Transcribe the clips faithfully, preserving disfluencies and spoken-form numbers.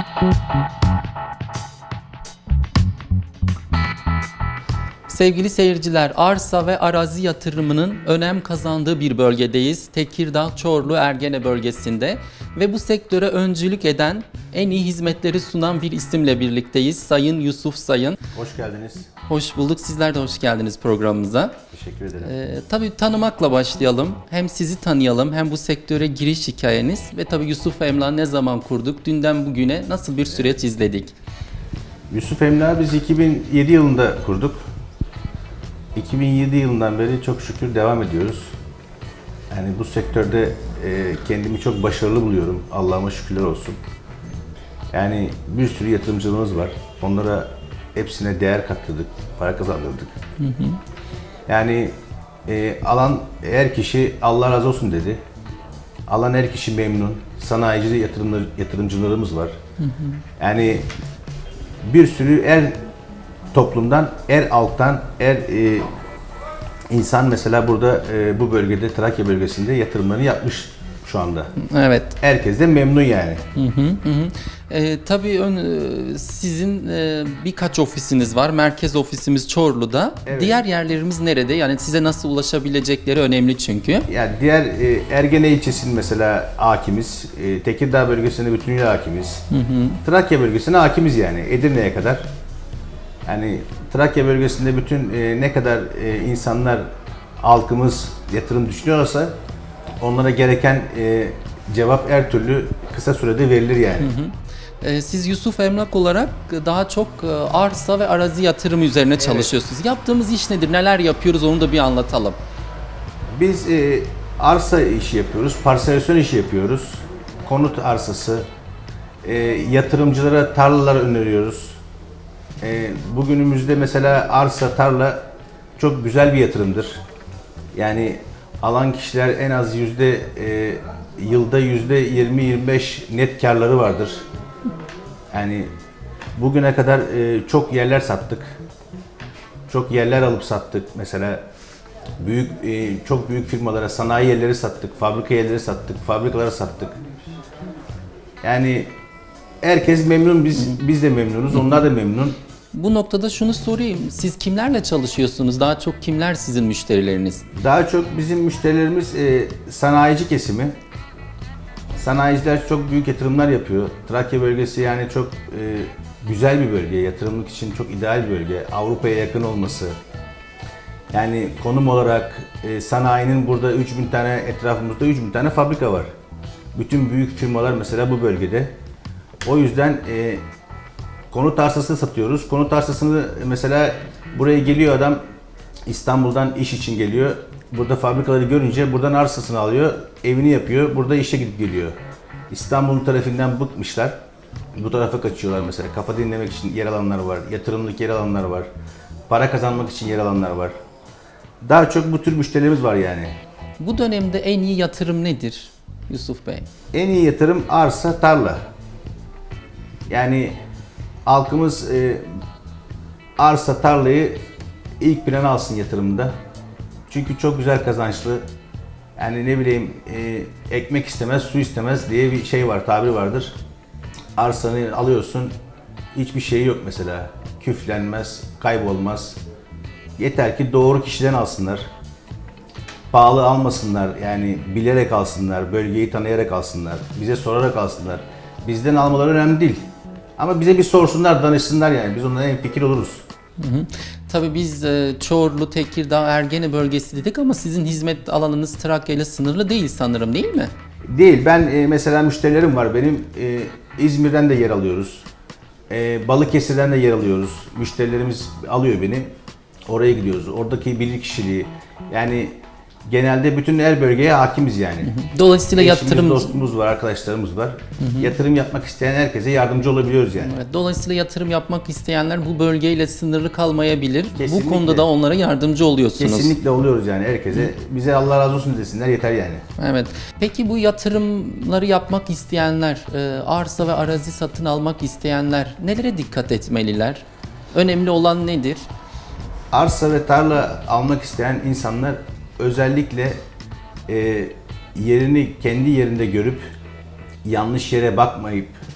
Sevgili seyirciler, arsa ve arazi yatırımının önem kazandığı bir bölgedeyiz. Tekirdağ, Çorlu, Ergene bölgesinde ve bu sektöre öncülük eden, en iyi hizmetleri sunan bir isimle birlikteyiz. Sayın Yusuf Sayın. Hoş geldiniz. Hoş bulduk. Sizler de hoş geldiniz programımıza. Teşekkür ederim. Ee, tabii tanımakla başlayalım. Hem sizi tanıyalım, hem bu sektöre giriş hikayeniz ve tabii Yusuf Emlak'ı ne zaman kurduk, dünden bugüne nasıl bir süreç izledik? Yusuf Emlak'ı biz iki bin yedi yılında kurduk. iki bin yedi yılından beri çok şükür devam ediyoruz. Yani bu sektörde e, kendimi çok başarılı buluyorum. Allah'ıma şükürler olsun. Yani bir sürü yatırımcılığımız var. Onlara hepsine değer kattırdık, para kazandırdık. Hı hı. Yani e, alan her kişi Allah razı olsun dedi. Alan her kişi memnun. Sanayici yatırımlar, yatırımcılarımız var. Hı hı. Yani bir sürü er toplumdan, er alttan, er e, insan mesela burada e, bu bölgede, Trakya bölgesinde yatırımlarını yapmış şu anda. Evet. Herkes de memnun yani. Hı hı hı. E, tabii ön, sizin e, birkaç ofisiniz var. Merkez ofisimiz Çorlu'da. Evet. Diğer yerlerimiz nerede? Yani size nasıl ulaşabilecekleri önemli çünkü. Yani diğer e, Ergene ilçesinin mesela hakimiz, e, Tekirdağ bölgesinde bütünüyle hakimiz. Hı hı. Trakya bölgesine hakimiz yani Edirne'ye kadar. Yani Trakya bölgesinde bütün e, ne kadar e, insanlar, halkımız yatırım düşünüyorsa onlara gereken e, cevap her türlü kısa sürede verilir yani. Hı hı. E, siz Yusuf Emlak olarak daha çok e, arsa ve arazi yatırımı üzerine evet. çalışıyorsunuz. Yaptığımız iş nedir? Neler yapıyoruz? Onu da bir anlatalım. Biz e, arsa işi yapıyoruz, parselasyon işi yapıyoruz. Konut arsası, e, yatırımcılara tarlalar öneriyoruz. E, bugünümüzde mesela arsa, tarla çok güzel bir yatırımdır. Yani alan kişiler en az yüzde e, yılda yüzde yirmi yirmi beş net karları vardır. Yani bugüne kadar e, çok yerler sattık. Çok yerler alıp sattık. Mesela büyük e, çok büyük firmalara sanayi yerleri sattık, fabrika yerleri sattık, fabrikalara sattık. Yani herkes memnun, biz biz de memnunuz, onlar da memnun. Bu noktada şunu sorayım. Siz kimlerle çalışıyorsunuz? Daha çok kimler sizin müşterileriniz? Daha çok bizim müşterilerimiz e, sanayici kesimi. Sanayiciler çok büyük yatırımlar yapıyor. Trakya bölgesi yani çok e, güzel bir bölge. Yatırımlık için çok ideal bir bölge. Avrupa'ya yakın olması. Yani konum olarak e, sanayinin burada üç bin tane, etrafımızda üç bin tane fabrika var. Bütün büyük firmalar mesela bu bölgede. O yüzden e, konut arsası satıyoruz. Konut arsasını mesela buraya geliyor adam, İstanbul'dan iş için geliyor. Burada fabrikaları görünce buradan arsasını alıyor, evini yapıyor, burada işe gidip geliyor. İstanbul'un trafiğinden bıkmışlar. Bu tarafa kaçıyorlar mesela. Kafa dinlemek için yer alanlar var, yatırımlık yer alanlar var. Para kazanmak için yer alanlar var. Daha çok bu tür müşterilerimiz var yani. Bu dönemde en iyi yatırım nedir Yusuf Bey? En iyi yatırım arsa, tarla. Yani halkımız e, arsa, tarlayı ilk plana alsın yatırımında. Çünkü çok güzel kazançlı. Yani ne bileyim e, ekmek istemez, su istemez diye bir şey var, tabir vardır. Arsanı alıyorsun, hiçbir şeyi yok mesela. Küflenmez, kaybolmaz. Yeter ki doğru kişiden alsınlar. Pahalı almasınlar, yani bilerek alsınlar, bölgeyi tanıyarak alsınlar, bize sorarak alsınlar. Bizden almaları önemli değil. Ama bize bir sorsunlar, danışsınlar yani. Biz onlara en fikir oluruz. Hı hı. Tabii biz e, Çorlu, Tekirdağ, Ergene bölgesi dedik ama sizin hizmet alanınız Trakya ile sınırlı değil sanırım, değil mi? Değil. Ben e, mesela müşterilerim var benim. E, İzmir'den de yer alıyoruz. E, Balıkesir'den de yer alıyoruz. Müşterilerimiz alıyor beni. Oraya gidiyoruz. Oradaki bilirkişiliği. Yani genelde bütün her bölgeye hakimiz yani. Dolayısıyla Eşimiz, yatırım... dostumuz var, arkadaşlarımız var. Hı hı. Yatırım yapmak isteyen herkese yardımcı olabiliyoruz yani. Evet, dolayısıyla yatırım yapmak isteyenler bu bölgeyle sınırlı kalmayabilir. Kesinlikle. Bu konuda da onlara yardımcı oluyorsunuz. Kesinlikle oluyoruz yani herkese. Hı. Bize Allah razı olsun desinler yeter yani. Evet. Peki bu yatırımları yapmak isteyenler, arsa ve arazi satın almak isteyenler nelere dikkat etmeliler? Önemli olan nedir? Arsa ve tarla almak isteyen insanlar özellikle e, yerini kendi yerinde görüp yanlış yere bakmayıp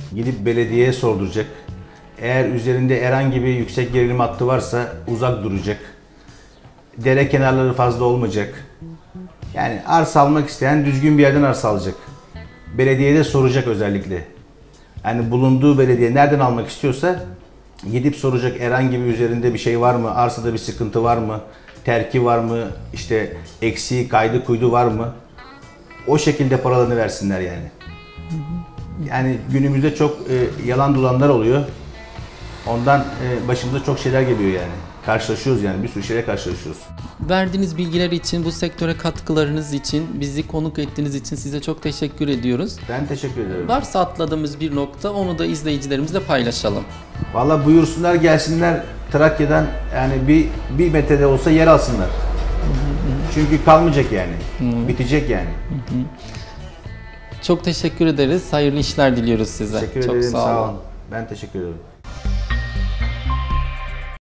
gidip belediyeye sorduracak. Eğer üzerinde herhangi bir yüksek gerilim hattı varsa uzak duracak. Dere kenarları fazla olmayacak. Yani arsa almak isteyen düzgün bir yerden arsa alacak. Belediyede soracak özellikle. Yani bulunduğu belediye nereden almak istiyorsa gidip soracak, herhangi bir üzerinde bir şey var mı, arsada bir sıkıntı var mı, terki var mı, işte eksiği, kaydı, kuydu var mı? O şekilde paralarını versinler yani. Yani günümüzde çok e, yalan dolanlar oluyor. Ondan e, başımıza çok şeyler geliyor yani. Karşılaşıyoruz yani, bir sürü şeyle karşılaşıyoruz. Verdiğiniz bilgiler için, bu sektöre katkılarınız için, bizi konuk ettiğiniz için size çok teşekkür ediyoruz. Ben teşekkür ederim. Varsa atladığımız bir nokta, onu da izleyicilerimizle paylaşalım. Vallahi buyursunlar, gelsinler Trakya'dan, yani bir bir metrede olsa yer alsınlar. Çünkü kalmayacak yani. Bitecek yani. Çok teşekkür ederiz. Hayırlı işler diliyoruz size. Teşekkür çok ederim. sağ olun. Sağ olun. Ben teşekkür ederim.